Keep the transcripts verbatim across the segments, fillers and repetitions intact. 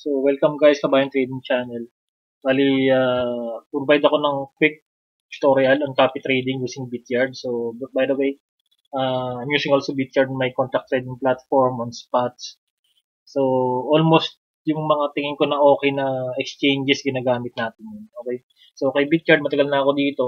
So, welcome guys sa Bayan Trading Channel. Bali, uh, provide ako ng quick tutorial on copy trading using Bityard. So, by the way, uh, I'm using also Bityard in my contract trading platform on spots. So, almost yung mga tingin ko na okay na exchanges ginagamit natin. Okay? So, kay Bityard, matagal na ako dito.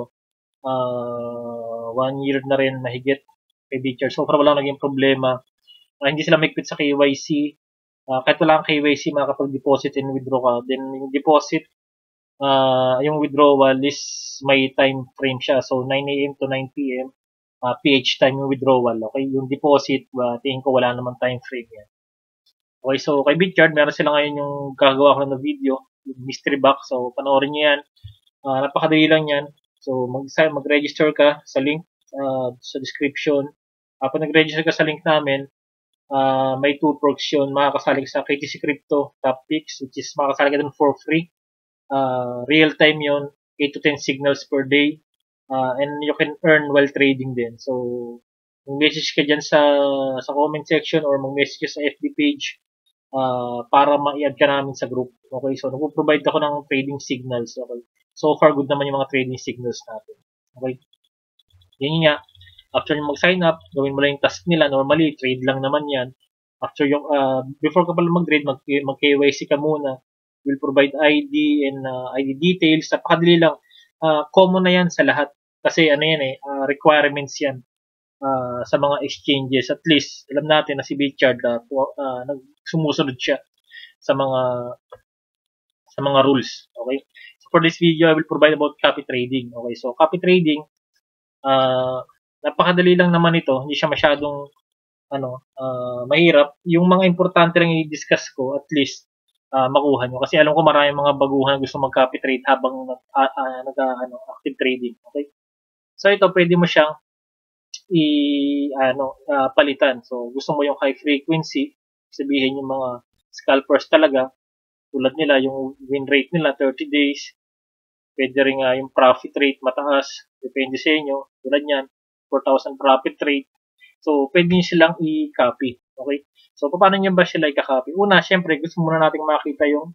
Uh, one year na rin mahigit kay Bityard. So, far wala naging problema. Uh, hindi sila may quit sa K Y C. Uh, kahit wala kang K Y C, makakapag-deposit and withdraw ka. Then, yung deposit, uh, yung withdrawal is may time frame siya. So, nine A M to nine P M, uh, P H time yung withdrawal. Okay, yung deposit, uh, tingin ko wala naman time frame yan. Okay, so kay Bityard, meron sila ngayon yung gagawa ko ng video, yung mystery box. So, panoorin nyo yan. Uh, napakadali lang yan. So, mag- mag-register ka sa link uh, sa description. Uh, pag nag-register ka sa link namin, Uh, may two perks yun. Makakasali ka sa K T C Crypto Top Picks, which is makakasali ka dun for free. Uh, real time yun, eight to ten signals per day. Uh, and you can earn while trading din. So, mag-message ka dyan sa, sa comment section or mag-message ka sa F B page uh, para ma-add ka namin sa group. Okay, so nag-provide ako ng trading signals. Okay, so far good naman yung mga trading signals natin. Okay, yan nga. After yung mag-sign up, gawin mo lang yung task nila. Normally, trade lang naman yan. After yung, uh, before ka pala mag-trade, mag-K Y C ka muna. We'll provide I D and uh, I D details. Napakadali lang. Uh, common na yan sa lahat. Kasi ano yan eh, uh, requirements yan uh, sa mga exchanges. At least, alam natin na si Bityard, uh, uh, sumusunod siya sa mga sa mga rules. Okay? So for this video, I will provide about copy trading. Okay? So, copy trading, uh, napakadali lang naman ito, hindi siya masyadong ano, uh, mahirap. Yung mga importante lang i-discuss ko, at least uh, makuha nyo. Kasi alam ko maraming mga baguhan gusto mag-copy trade habang nag, uh, uh, nag uh, ano, active trading. Okay? So ito, pwede mo siyang i ano, uh, palitan. So gusto mo yung high frequency, sabihin yung mga scalpers talaga, tulad nila, yung win rate nila thirty days. Pwede rin uh, yung profit rate mataas, depende sa inyo, tulad niyan four thousand profit rate. So, pwede nyo silang i-copy. Okay? So, paano nyo ba sila i-copy? Una, syempre, gusto muna natin makita yung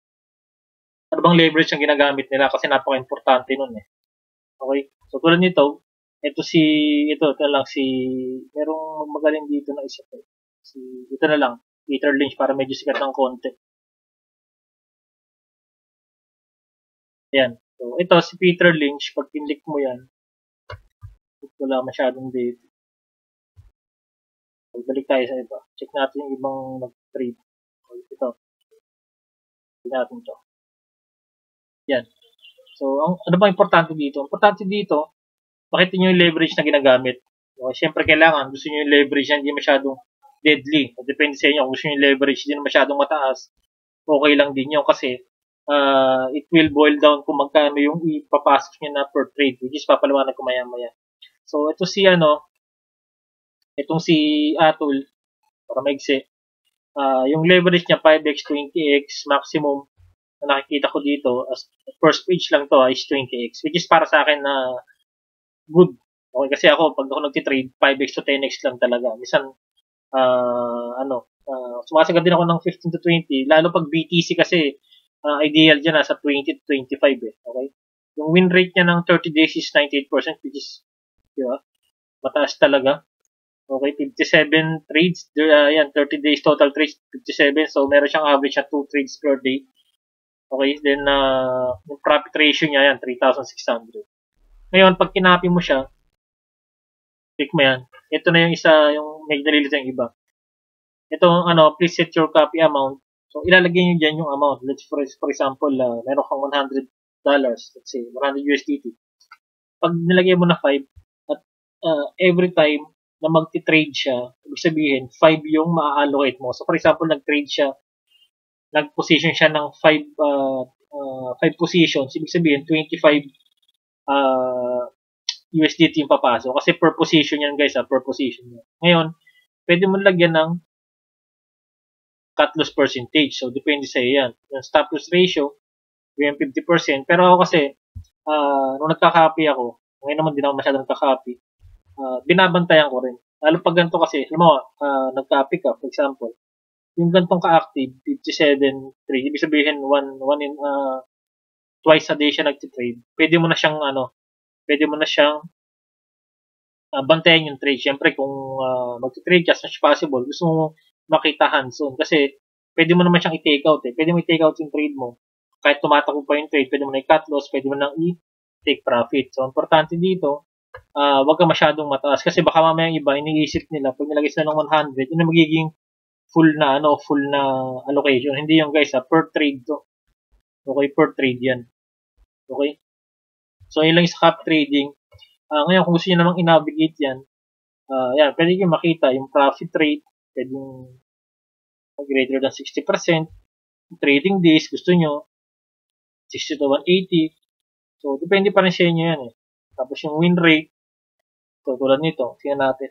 ano bang leverage ang ginagamit nila kasi napaka-importante nun eh. Okay? So, tulad nito, ito si, ito, ito lang si, merong magaling dito na isa po. Si, ito na lang, Peter Lynch para medyo sikat ng konti. Ayan. So, ito si Peter Lynch, pag pinlik mo yan, wala masyadong date. Balik tayo sa iba. Check natin yung ibang nag-trade. Ito. Check natin ito. Yan. So, ang, ano ba importante dito? Importante dito, makita nyo yung leverage na ginagamit. So, Siyempre, kailangan. Gusto nyo yung leverage na hindi masyadong deadly. Depende sa inyo. Kung gusto nyo yung leverage hindi masyadong mataas, okay lang din yun kasi uh, it will boil down kung magkano yung ipapasok nyo na per trade, which is papalawanan ko maya-maya. So, ito si ano, itong si Atul, para maigsi, uh, yung leverage niya five x, twenty x, maximum na nakikita ko dito, as first page lang to is twenty x, which is para sa akin na good. Okay, kasi ako, pag ako nagtitrade, five x to ten x lang talaga. Minsan, uh, ano, uh, sumasagad din ako ng fifteen to twenty, lalo pag B T C kasi, uh, ideal dyan, nasa twenty to twenty-five eh, okay? Yung win rate niya ng thirty days is ninety-eight percent, which is, di ba, mataas talaga. Okay, fifty-seven trades. Uh, yan, thirty days total trades, fifty-seven. So, meron siyang average na two trades per day. Okay, then, uh, yung profit ratio niya, yan, three thousand six hundred. Ngayon, pag kinapi mo siya, click mo yan. Ito na yung isa, yung may nalilito yung iba. Ito, ano, please set your copy amount. So, ilalagay nyo dyan yung amount. Let's, for, for example, uh, meron kang one hundred dollars. Let's say, one hundred U S D T. Pag nilagay mo na five, at uh, every time, na magti-trade siya, ibig sabihin, five yung ma-allocate mo. So, for example, nag-trade siya, nag-position siya ng five, uh, uh, five positions, ibig sabihin, twenty-five uh, U S D T yung papasok. Kasi per position yan, guys, ha, per position yan. Ngayon, pwede mo lagyan ng cut loss percentage. So, depende sa iyo yan. Yung stop loss ratio, yung fifty percent. Pero ako kasi, uh, nung nagka-copy ako, ngayon naman din ako masyadong nagka-copy, Uh, binabantayan ko rin. Lalo pag ganito kasi, alam mo, uh, nag-copy ka, for example, yung gantong ka-active, fifty-seven trade, ibig sabihin, one, one in, uh, twice a day siya nagtitrade, pwede mo na siyang, ano, pwede mo na siyang uh, bantayan yung trade. Siyempre, kung uh, magtitrade ka as much possible, gusto mo makita hands-on. Kasi, pwede mo naman siyang i-take out eh. Pwede mo i-take out yung trade mo. Kahit tumatakbo pa yung trade, pwede mo na i-cut loss, pwede mo na i-take profit. So, importante dito, uh, wag ka masyadong mataas. Kasi baka mamaya yung iba, iniisip nila, pag nilagay sila ng one hundred, yun ang magiging full na, ano, full na allocation. Hindi yung guys, ha, per trade to. Okay, per trade yan. Okay? So, yun lang sa cap trading. Uh, ngayon, kung gusto nyo namang i-navigate yan, uh, yan, pwede nyo makita yung profit rate, pwede yung greater than sixty percent. Trading days, gusto nyo, sixty to one eighty. So, depende pa rin sa inyo yan eh. Tapos yung win rate, so, tulad nito, tingnan natin.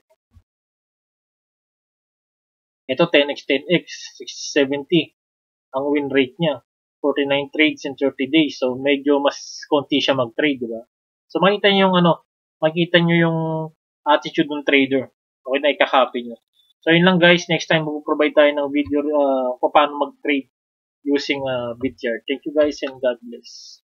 Ito, ten x, ten x, sixty seventy. Ang win rate niya, forty-nine trades in thirty days. So, medyo mas konti siya mag-trade, diba? So, makita nyo yung ano, makita nyo yung attitude ng trader. Okay na, ikakopy nyo. So, yun lang guys. Next time, mag-provide tayo ng video uh, kung paano mag-trade using uh, Bityard. Thank you guys and God bless.